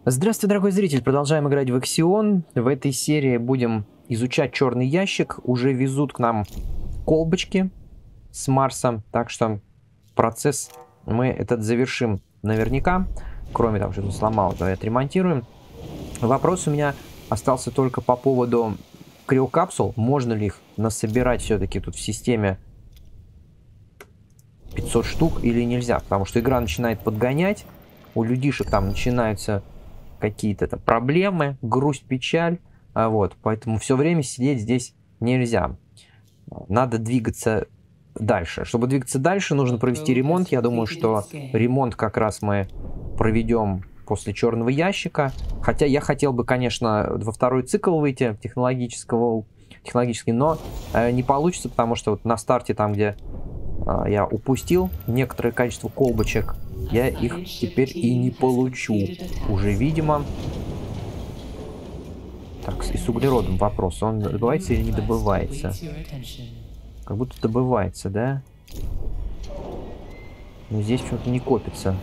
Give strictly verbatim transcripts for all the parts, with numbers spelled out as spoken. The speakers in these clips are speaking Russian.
Здравствуй, дорогой зритель! Продолжаем играть в Ixion. В этой серии будем изучать черный ящик. Уже везут к нам колбочки с Марса, так что процесс мы этот завершим наверняка. Кроме того, что сломал, то отремонтируем. Вопрос у меня остался только по поводу криокапсул. Можно ли их насобирать все-таки тут в системе пятьсот штук или нельзя? Потому что игра начинает подгонять. У людишек там начинаются какие-то там проблемы, грусть, печаль. А вот, поэтому все время сидеть здесь нельзя. Надо двигаться дальше. Чтобы двигаться дальше, нужно провести ремонт. Я думаю, что ремонт как раз мы проведем после черного ящика. Хотя я хотел бы, конечно, во второй цикл выйти технологического, технологический, но э, не получится, потому что вот на старте, там, где э, я упустил некоторое количество колбочек, я их теперь и не получу. Уже, видимо. Так, и с углеродом вопрос. Он добывается или не добывается? Как будто добывается, да? Но здесь почему-то не копится.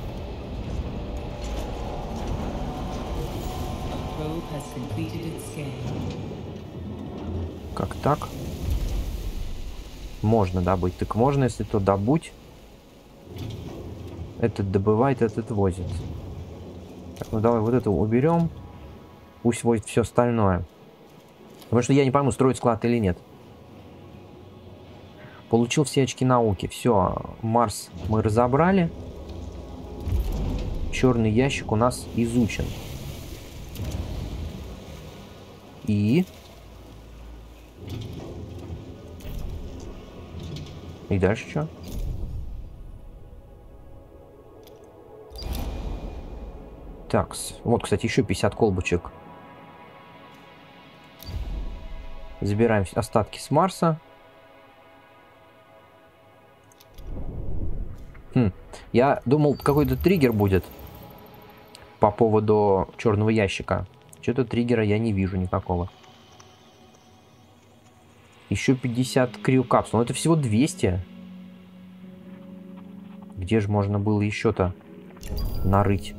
Как так? Можно добыть. Так можно, если то добудь. Этот добывает, этот возит. Так, ну давай вот это уберем. Пусть возит все остальное. Потому что я не пойму, строить склад или нет. Получил все очки науки. Все, Марс мы разобрали. Черный ящик у нас изучен. И... И дальше что? Так, вот, кстати, еще пятьдесят колбочек. Забираем остатки с Марса. Хм. Я думал, какой-то триггер будет по поводу черного ящика. Что-то триггера я не вижу никакого. Еще пятьдесят криокапсул. Но это всего двести. Где же можно было еще-то нарыть?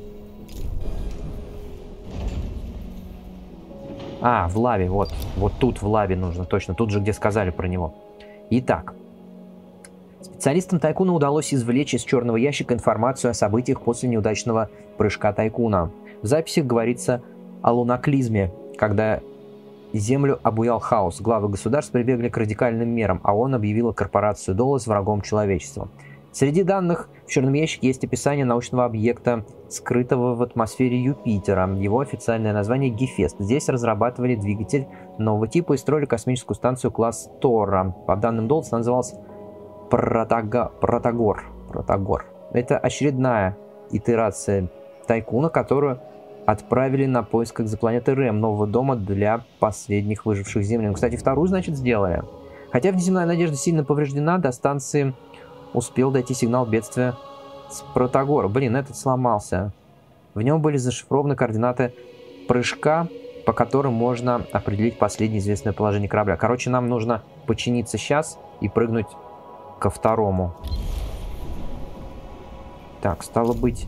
А, в лаве, вот. Вот тут в лаве нужно, точно. Тут же, где сказали про него. Итак. Специалистам Тайкуна удалось извлечь из черного ящика информацию о событиях после неудачного прыжка Тайкуна. В записях говорится о лунаклизме, когда Землю обуял хаос. Главы государств прибегли к радикальным мерам, а ООН объявила корпорацию Долос врагом человечества. Среди данных в черном ящике есть описание научного объекта, скрытого в атмосфере Юпитера. Его официальное название Гефест. Здесь разрабатывали двигатель нового типа и строили космическую станцию класс Тора. По данным Долос, она называлась Протага... Протагор. Протагор. Это очередная итерация Тайкуна, которую отправили на поиск экзопланеты Рэм, нового дома для последних выживших землян. Кстати, вторую, значит, сделали. Хотя внеземная надежда сильно повреждена, до станции успел дойти сигнал бедствия с Протагора. Блин, этот сломался. В нем были зашифрованы координаты прыжка, по которым можно определить последнее известное положение корабля. Короче, нам нужно починиться сейчас и прыгнуть ко второму. Так, стало быть,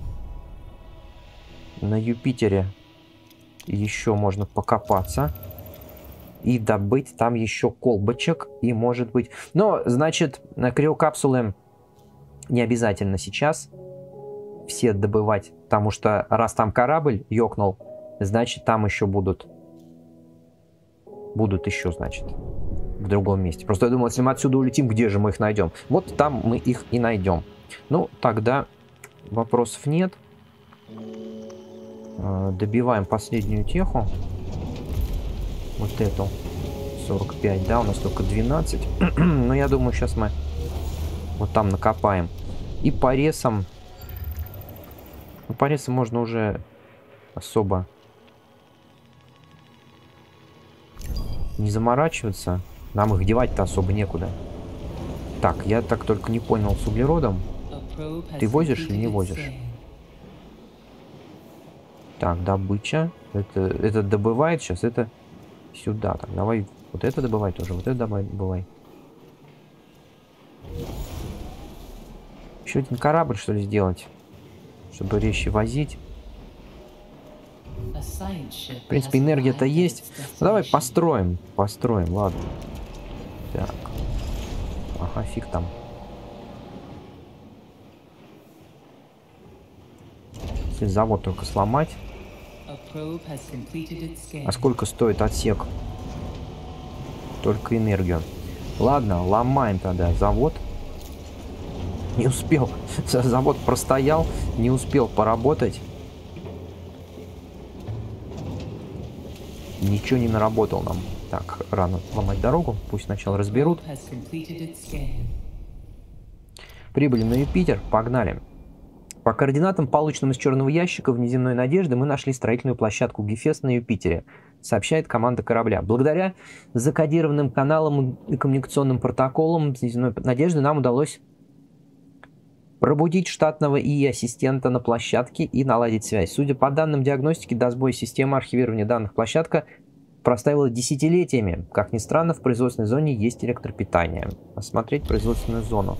на Юпитере еще можно покопаться и добыть там еще колбочек, и может быть... Но, значит, криокапсулы не обязательно сейчас все добывать, потому что раз там корабль ёкнул, значит, там еще будут... Будут еще, значит, в другом месте. Просто я думал, если мы отсюда улетим, где же мы их найдем? Вот там мы их и найдем. Ну, тогда вопросов нет. Добиваем последнюю теху. Вот эту. сорок пять, да, у нас только двенадцать. Но я думаю, сейчас мы вот там накопаем. И по ресам... Ну, по ресам можно уже особо не заморачиваться. Нам их девать-то особо некуда. Так, я так только не понял с углеродом. Ты возишь или не возишь? Так, добыча. Это, это добывает сейчас, это сюда. Так, давай вот это добывай тоже, вот это добывай. Еще один корабль, что ли, сделать, чтобы резче возить. В принципе, энергия-то есть. Ну, давай построим. Построим, ладно. Так. Ага, фиг там. Если завод только сломать. А сколько стоит отсек? Только энергию. Ладно, ломаем тогда завод. Не успел. Завод простоял, не успел поработать. Ничего не наработал нам. Так, рано ломать дорогу. Пусть сначала разберут. Прибыли на Юпитер. Погнали. По координатам, полученным из черного ящика внеземной надежды, мы нашли строительную площадку Гефест на Юпитере, сообщает команда корабля. Благодаря закодированным каналам и коммуникационным протоколам внеземной надежды нам удалось пробудить штатного ИИ-ассистента на площадке и наладить связь. Судя по данным диагностики, до сбоя системы архивирования данных площадка проставила десятилетиями. Как ни странно, в производственной зоне есть электропитание. Осмотреть производственную зону.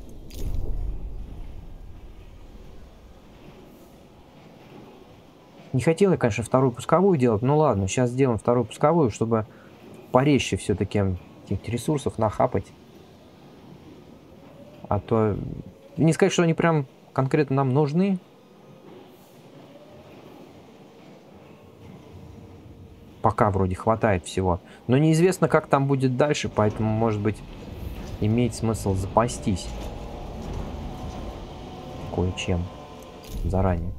Не хотел я, конечно, вторую пусковую делать. Ну ладно, сейчас сделаем вторую пусковую, чтобы порезче все-таки этих ресурсов нахапать. А то... Не сказать, что они прям конкретно нам нужны. Пока вроде хватает всего. Но неизвестно, как там будет дальше, поэтому, может быть, имеет смысл запастись кое-чем заранее.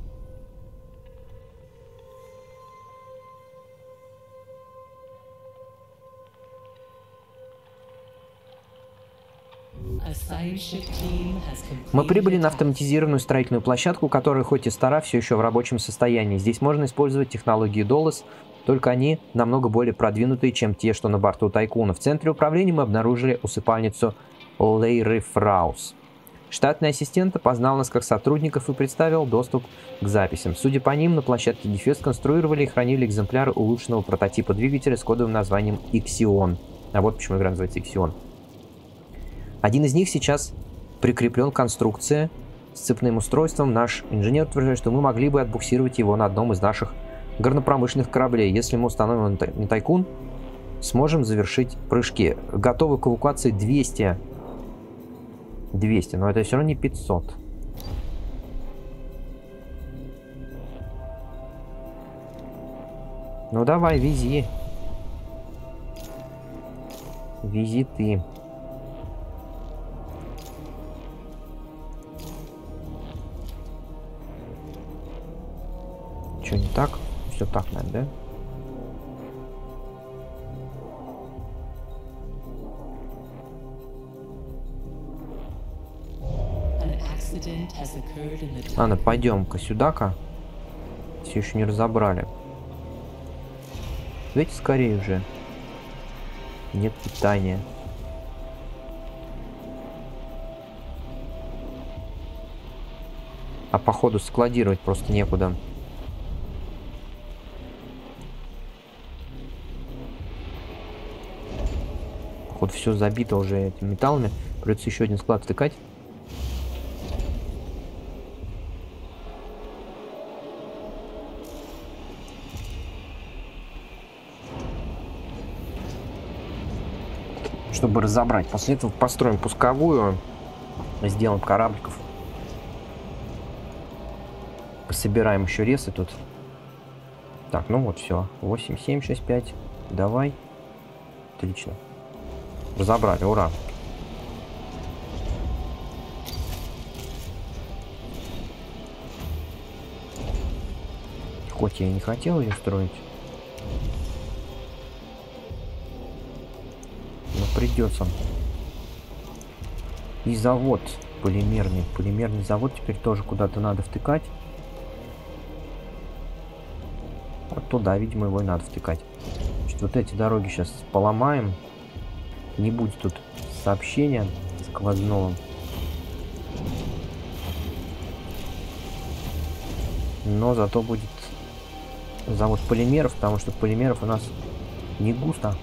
Мы прибыли на автоматизированную строительную площадку, которая хоть и стара, все еще в рабочем состоянии. Здесь можно использовать технологии долос, только они намного более продвинутые, чем те, что на борту Тайкуна. В центре управления мы обнаружили усыпальницу Лейры Фраус. Штатный ассистент опознал нас как сотрудников и представил доступ к записям. Судя по ним, на площадке Гефест конструировали и хранили экземпляры улучшенного прототипа двигателя с кодовым названием Иксион. А вот почему игра называется Иксион. Один из них сейчас прикреплен к конструкции с цепным устройством. Наш инженер утверждает, что мы могли бы отбуксировать его на одном из наших горнопромышленных кораблей. Если мы установим на Тайкун, сможем завершить прыжки. Готовы к эвакуации двести. двести, но это все равно не пятьсот. Ну давай, вези. Вези ты. Что, не так? Все так, наверное, да? Ладно, пойдем-ка сюда-ка. Все еще не разобрали. Давайте скорее уже. Нет питания. А походу складировать просто некуда. Походу все забито уже этими металлами. Придется еще один склад втыкать. Чтобы разобрать. После этого построим пусковую. Сделаем корабликов. Пособираем еще ресы тут. Так, ну вот все. восемь, семь, шесть, пять. Давай. Отлично. Разобрали, ура. Хоть я и не хотел ее строить. Но придется. И завод полимерный. Полимерный завод теперь тоже куда-то надо втыкать. Вот туда, видимо, его и надо втыкать. Значит, вот эти дороги сейчас поломаем. Не будет тут сообщения сквозного. Но зато будет завод полимеров, потому что полимеров у нас не густо.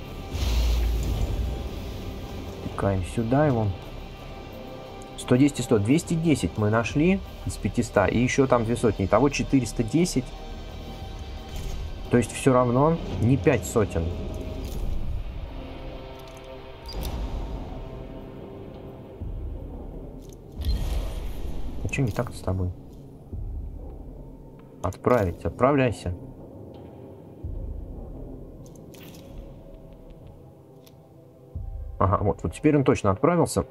Тыкаем сюда его. сто десять и сто. двести десять мы нашли из пятисот. И еще там две сотни. Итого четыреста десять. То есть все равно не пять сотен. А что не так-то с тобой? Отправить. Отправляйся. Ага, вот, вот теперь он точно отправился.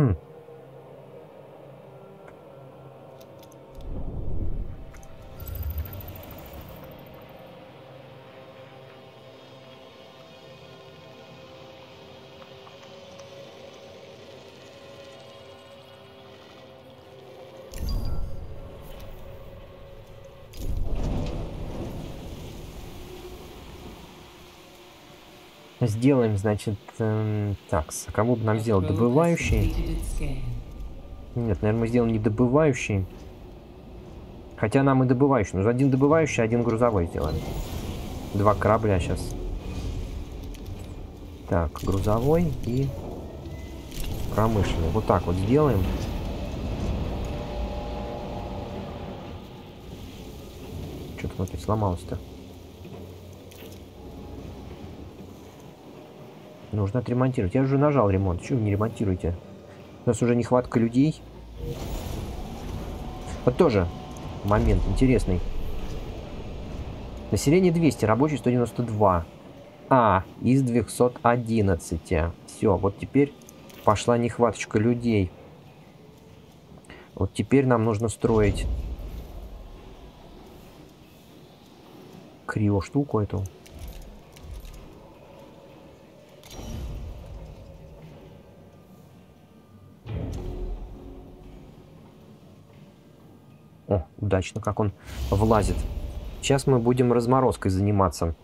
Сделаем, значит, эм, так, а кому бы нам сделать? Добывающий? Нет, наверное, мы сделаем не добывающий. Хотя нам и добывающий. Нужно один добывающий, один грузовой сделаем. Два корабля сейчас. Так, грузовой и промышленный. Вот так вот сделаем. Что-то опять сломалось-то. Нужно отремонтировать. Я уже нажал ремонт. Чего вы не ремонтируете? У нас уже нехватка людей. Вот тоже момент интересный. Население двести, рабочий сто девяносто два. А, из двухсот одиннадцати. Все, вот теперь пошла нехваточка людей. Вот теперь нам нужно строить крио штуку эту. О, удачно, как он влазит. Сейчас мы будем разморозкой заниматься.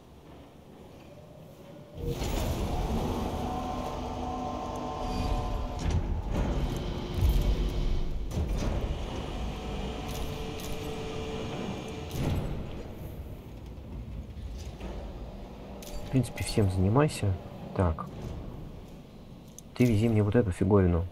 В принципе, всем занимайся. Так. Ты вези мне вот эту фиговину.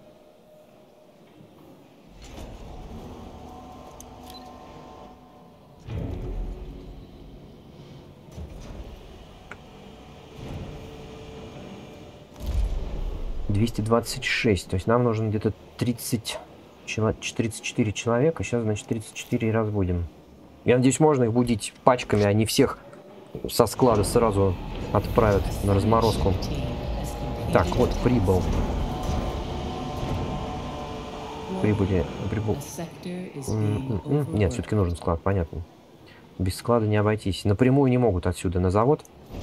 двести двадцать шесть. То есть нам нужно где-то тридцать, тридцать четыре человека. Сейчас, значит, тридцать четыре раз будем. Я надеюсь, можно их будить пачками, а не всех со склада сразу отправят на разморозку. Так, вот прибыл. Прибыли. Прибыл. Нет, все-таки нужен склад, понятно. Без склада не обойтись. Напрямую не могут отсюда на завод.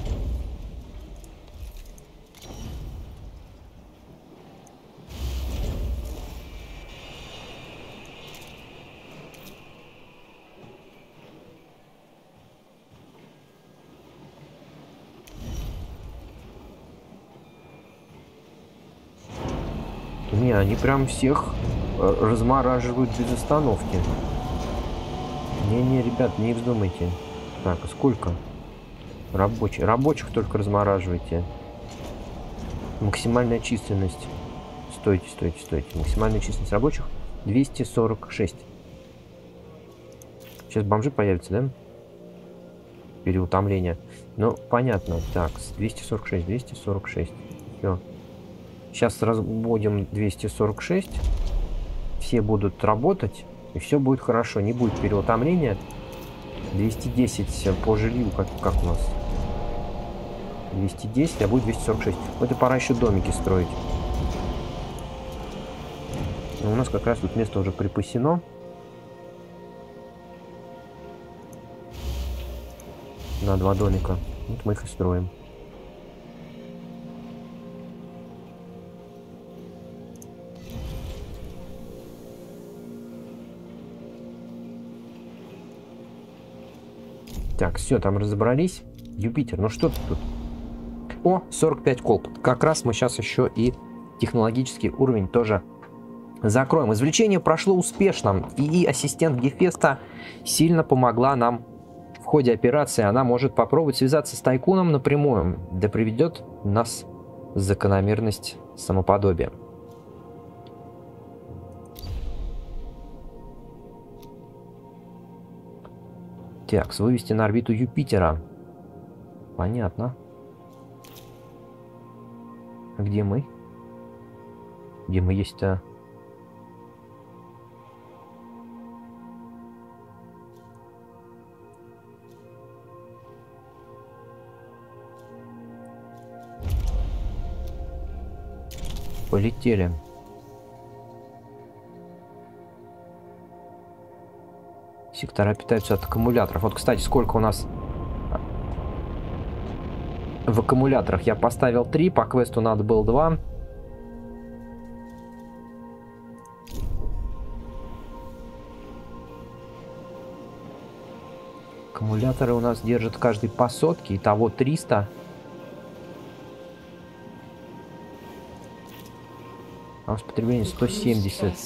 Не, они прям всех размораживают без остановки. Не-не, ребят, не вздумайте. Так, а сколько? Рабочих. Рабочих только размораживайте. Максимальная численность. Стойте, стойте, стойте. Максимальная численность рабочих двести сорок шесть. Сейчас бомжи появятся, да? Переутомление. Ну, понятно. Так, двести сорок шесть, двести сорок шесть. Все. Сейчас разводим двести сорок шесть. Все будут работать. И все будет хорошо. Не будет переутомления. двести десять по жилью. Как, как у нас? двести десять, а будет двести сорок шесть. Вот и пора еще домики строить. Но у нас как раз тут место уже припасено. На два домика. Вот мы их и строим. Так, все, там разобрались. Юпитер, ну что ты тут? О, сорок пять колб. Как раз мы сейчас еще и технологический уровень тоже закроем. Извлечение прошло успешно. И ассистент Гефеста сильно помогла нам в ходе операции. Она может попробовать связаться с Тайкуном напрямую. Да приведет нас закономерность самоподобия. Так, вывести на орбиту Юпитера. Понятно. А где мы? Где мы есть-то? Полетели. Сектора питаются от аккумуляторов. Вот, кстати, сколько у нас в аккумуляторах? Я поставил три, по квесту надо было два. Аккумуляторы у нас держат каждый по сотке, итого триста. А у нас потребление сто семьдесят.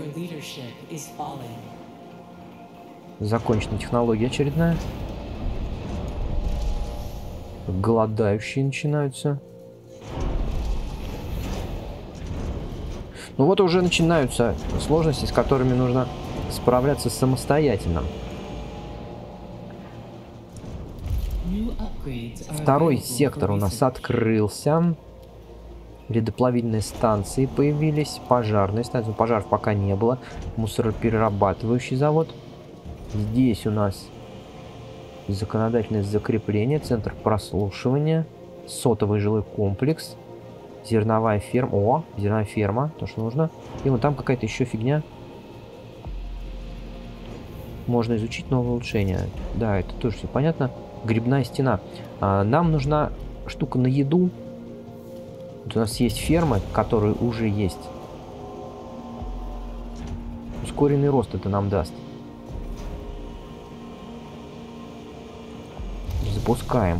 Закончена технология очередная. Голодающие начинаются. Ну вот уже начинаются сложности, с которыми нужно справляться самостоятельно. Второй сектор у нас открылся. Ледоплавильные станции появились. Пожарные станции. Пожаров пока не было. Мусороперерабатывающий завод. Здесь у нас законодательное закрепление. Центр прослушивания. Сотовый жилой комплекс. Зерновая ферма. О, зерновая ферма. То, что нужно. И вот там какая-то еще фигня. Можно изучить новое улучшение. Да, это тоже все понятно. Грибная стена. А, нам нужна штука на еду. Вот у нас есть фермы, которые уже есть. Ускоренный рост это нам даст. Запускаем.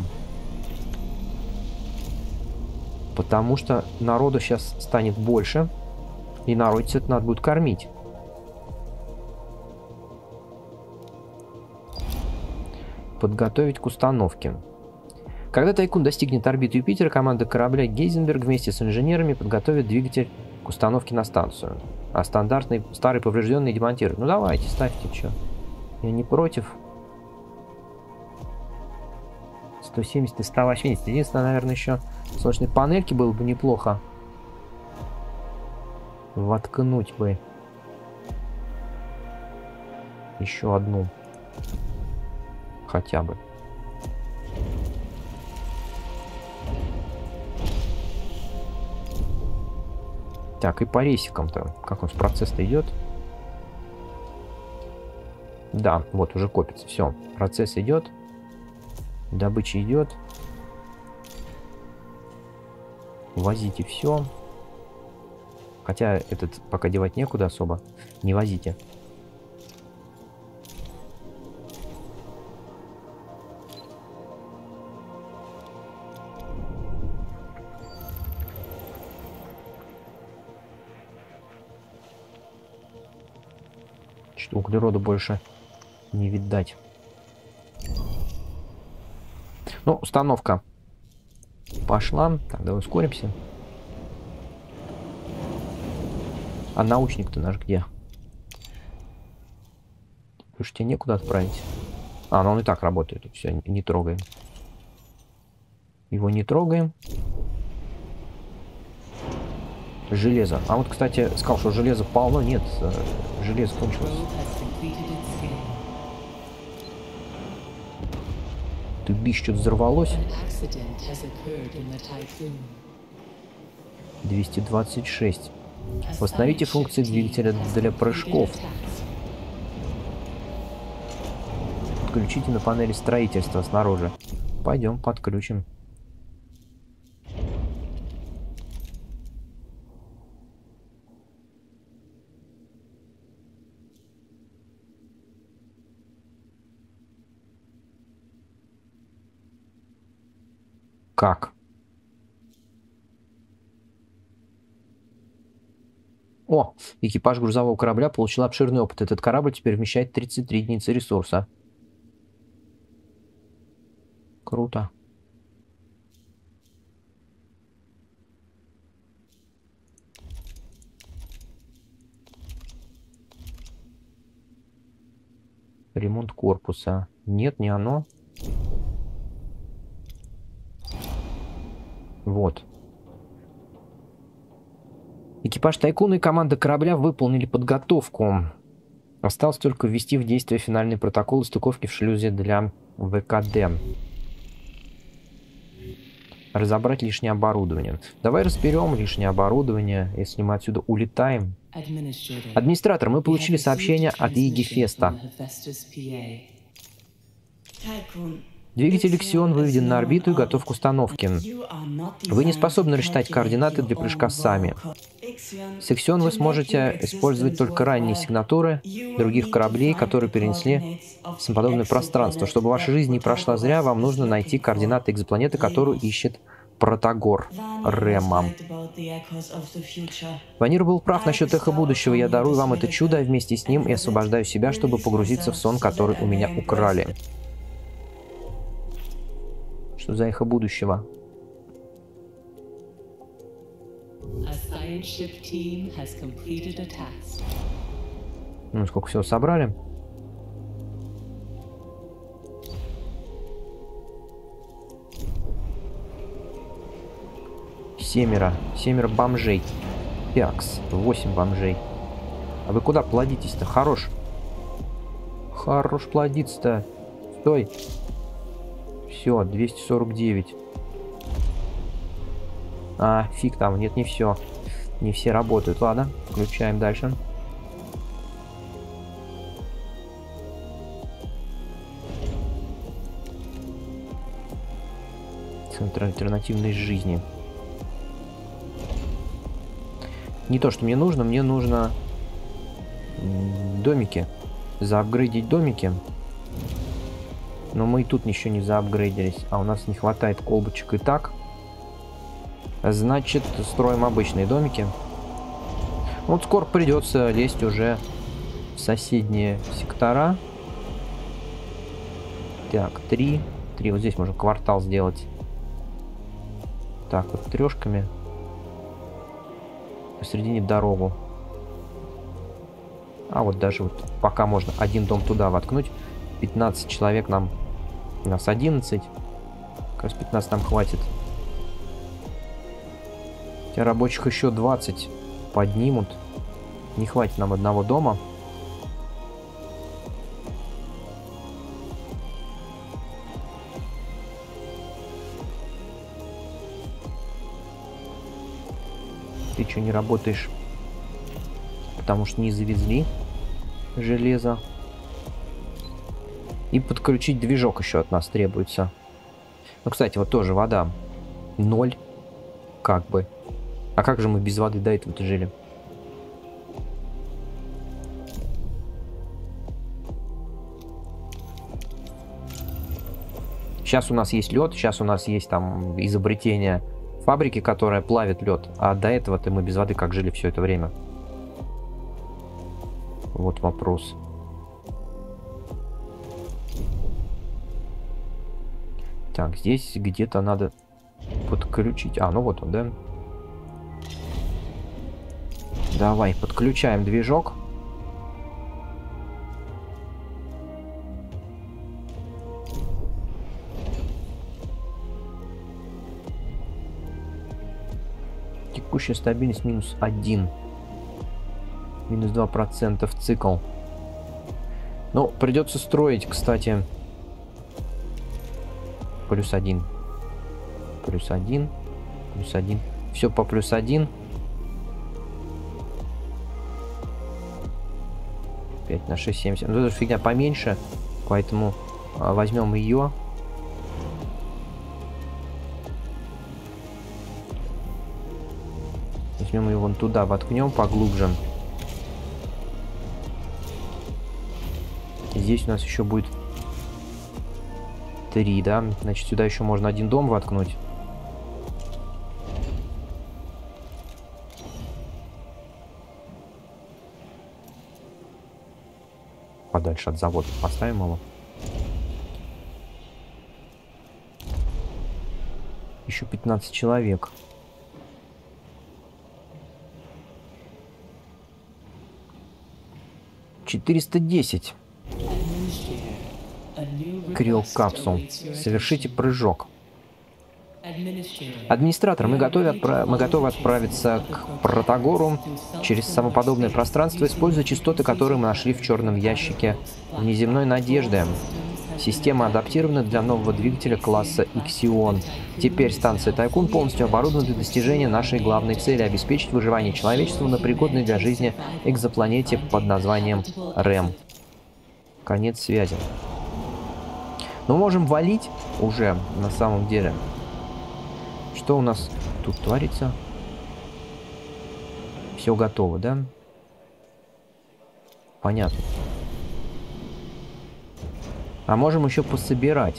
Потому что народу сейчас станет больше. И народец это надо будет кормить. Подготовить к установке. Когда Тайкун достигнет орбиты Юпитера, команда корабля Гейзенберг вместе с инженерами подготовит двигатель к установке на станцию. А стандартный старый поврежденный демонтируют. Ну давайте, ставьте, что. Я не против. сто семьдесят и сто восемьдесят. Единственное, наверное, еще солнечной панельки было бы неплохо. Воткнуть бы. Еще одну. Хотя бы. Так, и по рейсикам-то. Как у нас процесс-то идет? Да, вот уже копится. Все, процесс идет. Добыча идет. Возите все. Хотя этот пока девать некуда особо. Не возите. Что углерода больше не видать. Ну, установка пошла. Так, давай ускоримся. А научник-то наш где? Потому что тебе некуда отправить. А, ну он и так работает. Все, не, не трогаем. Его не трогаем. Железо. А вот, кстати, сказал, что железа полно. Нет, железо кончилось. Ты бишь, что-то взорвалось. двести двадцать шесть. Восстановите функции двигателя для прыжков. Подключите на панели строительства снаружи. Пойдем, подключим. Как? О, экипаж грузового корабля получил обширный опыт. Этот корабль теперь вмещает тридцать три единицы ресурса. Круто. Ремонт корпуса. Нет, не оно. Вот. Экипаж Тайкуна и команда корабля выполнили подготовку. Осталось только ввести в действие финальный протокол стыковки в шлюзе для ВКД. Разобрать лишнее оборудование. Давай разберем лишнее оборудование, если мы отсюда улетаем. Администратор, мы получили сообщение от Егефеста. Двигатель Иксион выведен на орбиту и готов к установке. Вы не способны рассчитать координаты для прыжка сами. С Иксион вы сможете использовать только ранние сигнатуры других кораблей, которые перенесли самоподобное пространство. Чтобы ваша жизнь не прошла зря, вам нужно найти координаты экзопланеты, которую ищет Протагор Рема. Ванир был прав насчет эхо будущего. Я дарую вам это чудо, а вместе с ним и освобождаю себя, чтобы погрузиться в сон, который у меня украли. Что за эхо будущего? Ну, сколько всего собрали? Семеро. Семеро бомжей. Пякс. Восемь бомжей. А вы куда плодитесь-то? Хорош. Хорош плодиться-то. Стой. Все, двести сорок девять. А, фиг там. Нет, не все. Не все работают. Ладно, включаем дальше. Центр альтернативной жизни. Не то, что мне нужно. Мне нужно домики. Заапгрейдить домики. Но мы и тут еще не заапгрейдились. А у нас не хватает колбочек и так. Значит, строим обычные домики. Вот скоро придется лезть уже в соседние сектора. Так, три. Три. Вот здесь можно квартал сделать. Так, вот трешками. Посередине дорогу. А вот даже вот пока можно один дом туда воткнуть. пятнадцать человек нам... У нас одиннадцать. Как раз пятнадцать нам хватит. Хотя рабочих еще двадцать поднимут. Не хватит нам одного дома. Ты что, не работаешь? Потому что не завезли железо. И подключить движок еще от нас требуется. Ну, кстати, вот тоже вода. Ноль. Как бы. А как же мы без воды до этого-то жили? Сейчас у нас есть лед. Сейчас у нас есть там изобретение фабрики, которая плавит лед. А до этого-то мы без воды как жили все это время? Вот вопрос. Так, здесь где-то надо подключить. А, ну вот он, да? Давай, подключаем движок. Текущая стабильность минус один. Минус два процента в цикл. Ну, придется строить, кстати. Плюс один. Плюс один. Плюс один. Все по плюс один. пять на шесть, семь, семь. Ну, эта фигня поменьше. Поэтому а, возьмем ее. Возьмем ее вон туда, воткнем поглубже. Здесь у нас еще будет три, да? Значит, сюда еще можно один дом воткнуть. Подальше от завода поставим его. Еще пятнадцать человек. четыреста десять. Криокапсул. Совершите прыжок. Администратор, мы готовы, отпра... мы готовы отправиться к Протагору через самоподобное пространство, используя частоты, которые мы нашли в черном ящике внеземной надежды. Система адаптирована для нового двигателя класса Иксион. Теперь станция Тайкун полностью оборудована для достижения нашей главной цели — обеспечить выживание человечества на пригодной для жизни экзопланете под названием Рэм. Конец связи. Но можем валить уже на самом деле. Что у нас тут творится? Все готово, да? Понятно. А можем еще пособирать.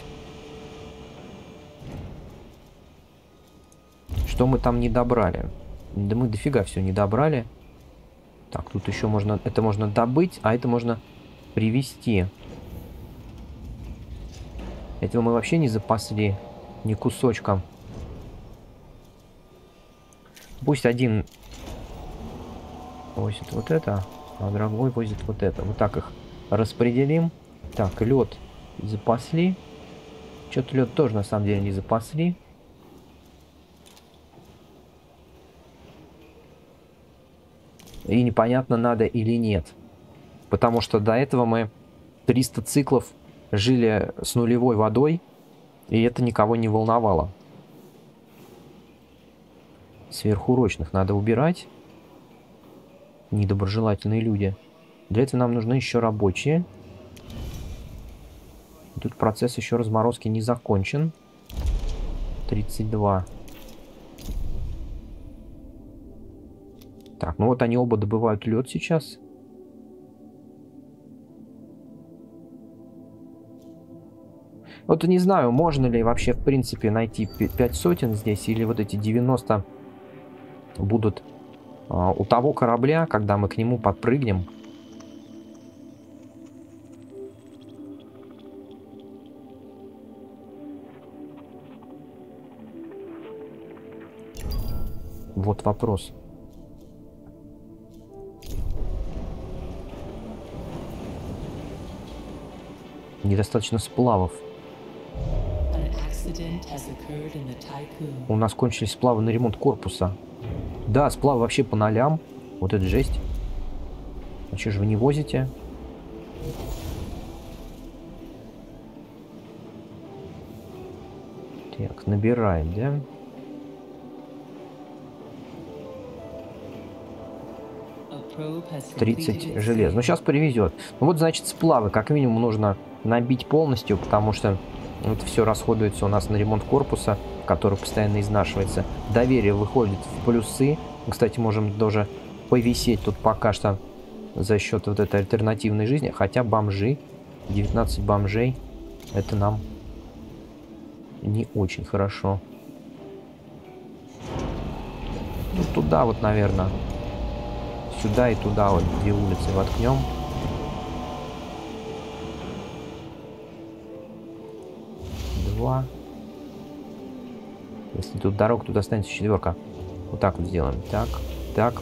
Что мы там не добрали? Да мы дофига все не добрали. Так, тут еще можно... Это можно добыть, а это можно привезти. Этого мы вообще не запасли ни кусочком. Пусть один возит вот это, а другой возит вот это. Вот так их распределим. Так, лед запасли. Что-то лед тоже на самом деле не запасли. И непонятно, надо или нет. Потому что до этого мы триста циклов жили с нулевой водой, и это никого не волновало. Сверхурочных надо убирать. Недоброжелательные люди. Для этого нам нужны еще рабочие. Тут процесс еще разморозки не закончен. тридцать два. Так, ну вот они оба добывают лед сейчас. Вот не знаю, можно ли вообще в принципе найти пять сотен здесь, или вот эти девяносто будут а, у того корабля, когда мы к нему подпрыгнем. Вот вопрос. Недостаточно сплавов. У нас кончились сплавы на ремонт корпуса. Да, сплавы вообще по нолям. Вот это жесть. А что же вы не возите? Так, набираем, да? тридцать желез. Ну, сейчас привезет. Ну, вот, значит, сплавы как минимум нужно набить полностью, потому что это все расходуется у нас на ремонт корпуса, который постоянно изнашивается. Доверие выходит в плюсы. Мы, кстати, можем даже повисеть тут пока что за счет вот этой альтернативной жизни. Хотя бомжи, девятнадцать бомжей, это нам не очень хорошо. Ну, туда вот, наверное. Сюда и туда вот две улицы воткнем. Два. Если тут дорога, тут останется четверка. Вот так вот сделаем. Так, так.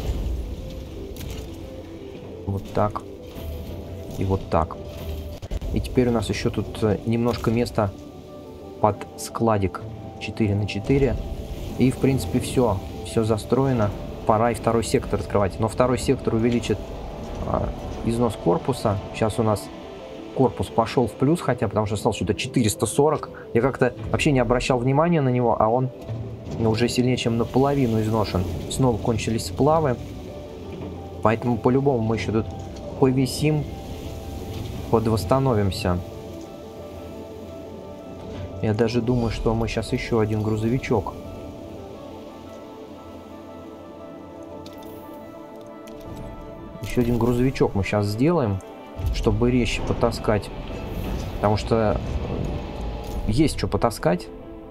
Вот так. И вот так. И теперь у нас еще тут немножко места под складик. четыре на четыре. И, в принципе, все. Все застроено. Пора и второй сектор открывать. Но второй сектор увеличит а, износ корпуса. Сейчас у нас корпус пошел в плюс, хотя, потому что стал что-то четыреста сорок. Я как-то вообще не обращал внимания на него, а он уже сильнее, чем наполовину изношен. Снова кончились сплавы. Поэтому по-любому мы еще тут повисим, подвосстановимся. Я даже думаю, что мы сейчас еще один грузовичок. Еще один грузовичок мы сейчас сделаем, чтобы резче потаскать. Потому что есть что потаскать.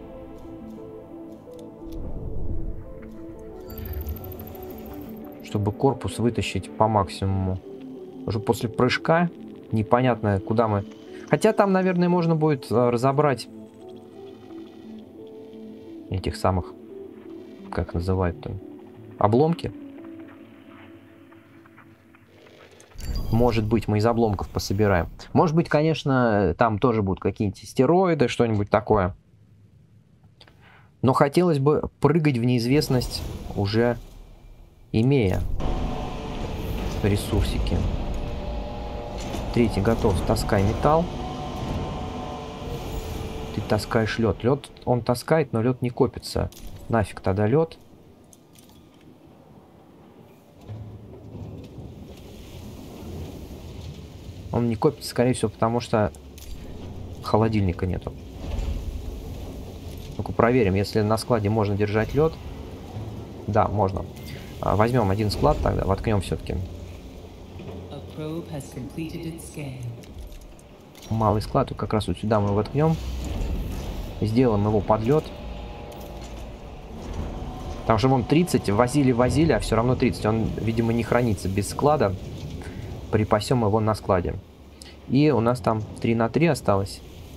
Чтобы корпус вытащить по максимуму. Уже после прыжка непонятно, куда мы... Хотя там, наверное, можно будет разобрать этих самых... Как называют-то? Обломки. Может быть, мы из обломков пособираем. Может быть, конечно, там тоже будут какие-нибудь стероиды, что-нибудь такое. Но хотелось бы прыгать в неизвестность, уже имея ресурсики. Третий готов. Таскай металл. Ты таскаешь лед. Лед он таскает, но лед не копится. Нафиг тогда лед. Он не копится, скорее всего, потому что холодильника нету. Ну-ка проверим, если на складе можно держать лед. Да, можно. А, возьмем один склад тогда, воткнем все-таки. Малый склад, вот как раз вот сюда мы воткнем. Сделаем его под лед. Потому что вон тридцать, возили-возили, а все равно тридцать. Он, видимо, не хранится без склада. Припасем его на складе. И у нас там три на три осталось.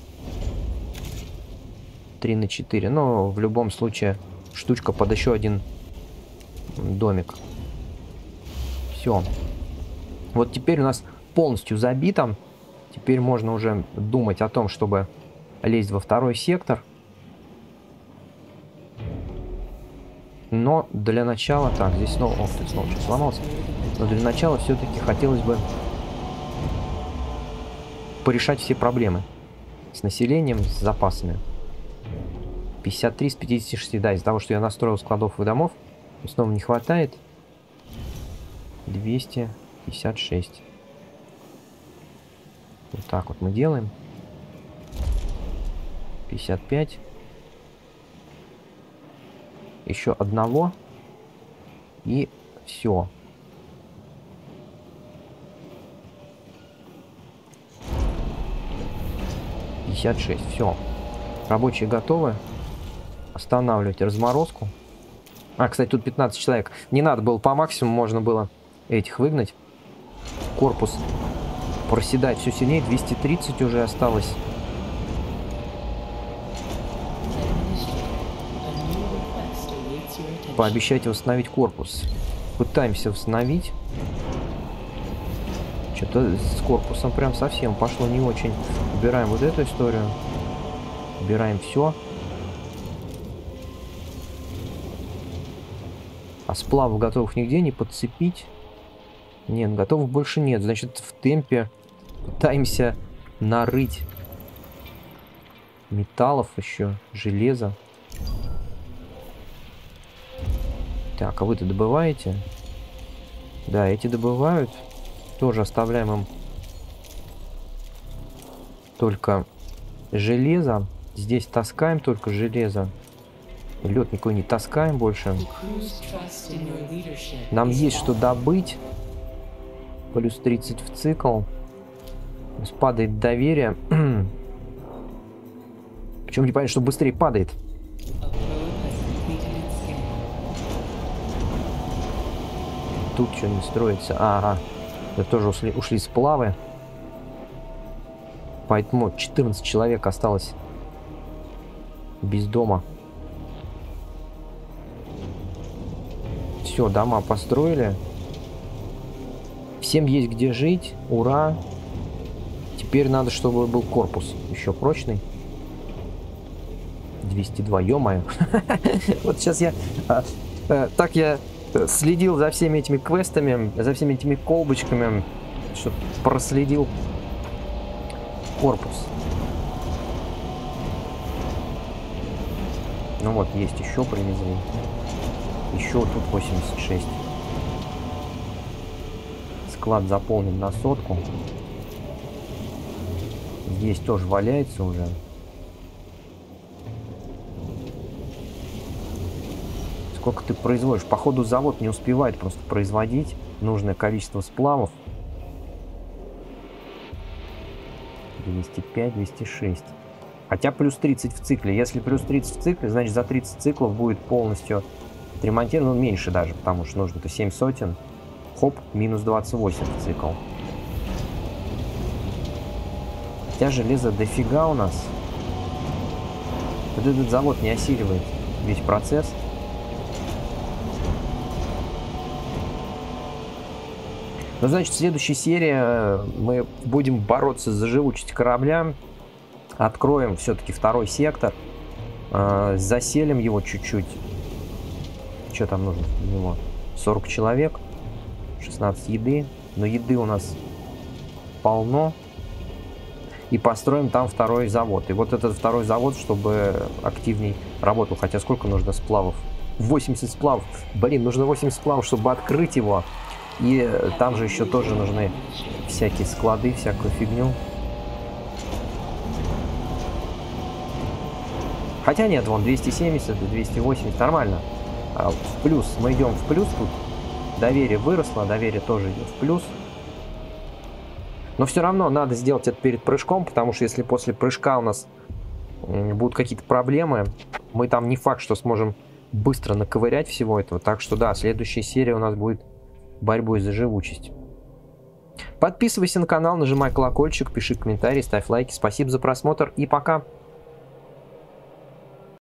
три на четыре. Но в любом случае штучка под еще один домик. Все. Вот теперь у нас полностью забито. Теперь можно уже думать о том, чтобы лезть во второй сектор. Но для начала... Так, здесь снова... Ох, тут снова что-то сломался. Но для начала все-таки хотелось бы порешать все проблемы. С населением, с запасами. пятьдесят три с пятидесяти шести. Да, из-за того, что я настроил складов и домов, снова не хватает. двести пятьдесят шесть. Вот так вот мы делаем. пятьдесят пять. Еще одного. И все. пятьдесят шесть. Все. Рабочие готовы. Останавливать разморозку. А, кстати, тут пятнадцать человек. Не надо было по максимуму, можно было этих выгнать. Корпус проседает все сильнее. двести тридцать уже осталось. Пообещайте восстановить корпус. Пытаемся восстановить. Что-то с корпусом прям совсем пошло не очень. Убираем вот эту историю. Убираем все. А сплавов готовых нигде не подцепить. Нет, готовых больше нет. Значит, в темпе пытаемся нарыть металлов еще, железа. Так, а вы-то добываете? Да, эти добывают. Тоже оставляем им только железо. Здесь таскаем только железо. Лед никакой не таскаем больше. Нам есть что добыть. Плюс тридцать в цикл. Падает доверие. Причем не понятно, что быстрее падает. Тут что не строится. Ага. Это тоже ушли, ушли сплавы. Поэтому четырнадцать человек осталось без дома. Все, дома построили. Всем есть где жить. Ура. Теперь надо, чтобы был корпус еще прочный. двести два, ё-моё. Вот сейчас я... Так я следил за всеми этими квестами, за всеми этими колбочками, что проследил корпус. Ну вот, есть еще привезли. Еще тут восемьдесят шесть. Склад заполнен на сотку. Здесь тоже валяется уже. Сколько ты производишь? Походу завод не успевает просто производить нужное количество сплавов. двести пять, двести шесть. Хотя плюс тридцать в цикле. Если плюс тридцать в цикле, значит за тридцать циклов будет полностью отремонтировано. Ну, меньше даже, потому что нужно-то семь сотен. Хоп, минус двадцать восемь в цикл. Хотя железа дофига у нас. Вот этот завод не осиливает весь процесс. Ну, значит, в следующей серии мы будем бороться за живучесть корабля. Откроем все-таки второй сектор. Э, заселим его чуть-чуть. Что там нужно для него? сорок человек. шестнадцать еды. Но еды у нас полно. И построим там второй завод. И вот этот второй завод, чтобы активней работал. Хотя сколько нужно сплавов? восемьдесят сплавов. Блин, нужно восемьдесят сплавов, чтобы открыть его. И там же еще тоже нужны всякие склады, всякую фигню. Хотя нет, вон двести семьдесят, двести восемьдесят, нормально. А в плюс, мы идем в плюс тут. Доверие выросло, доверие тоже идет в плюс. Но все равно надо сделать это перед прыжком, потому что если после прыжка у нас будут какие-то проблемы, мы там не факт, что сможем быстро наковырять всего этого. Так что да, следующая серия у нас будет борьбой за живучесть. Подписывайся на канал, нажимай колокольчик, пиши комментарии, ставь лайки. Спасибо за просмотр и пока!